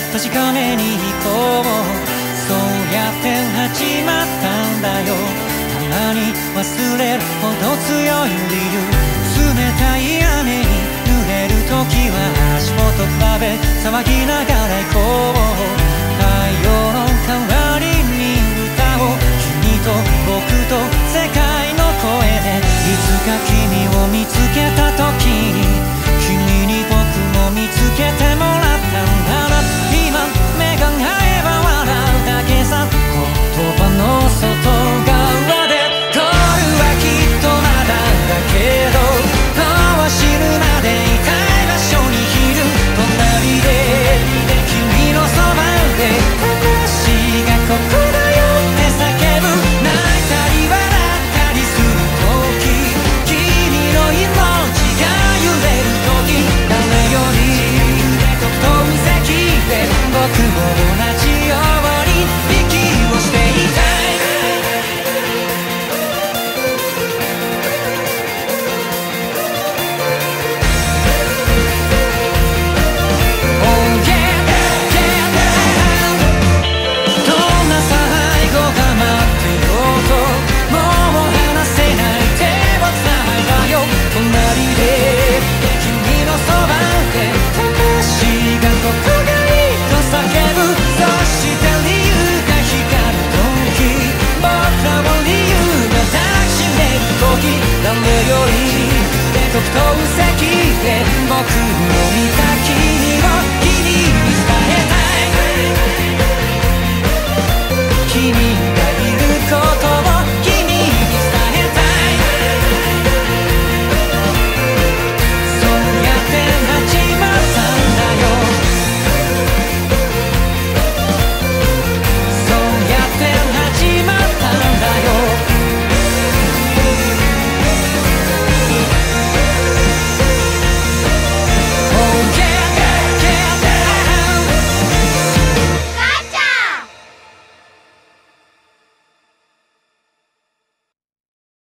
確かめに行こう。そうやって始まったんだよ。たまに忘れるほど強い理由。冷たい雨に濡れる時は足元比べ騒ぎながら行こう。